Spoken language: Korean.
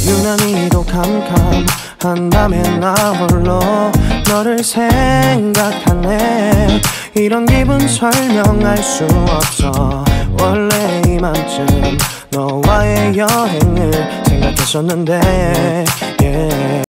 유난히도 캄캄한 밤에 나 홀로 너를 생각하네. 이런 기분 설명할 수 없어. 원래 이맘쯤 너와의 여행을 생각했었는데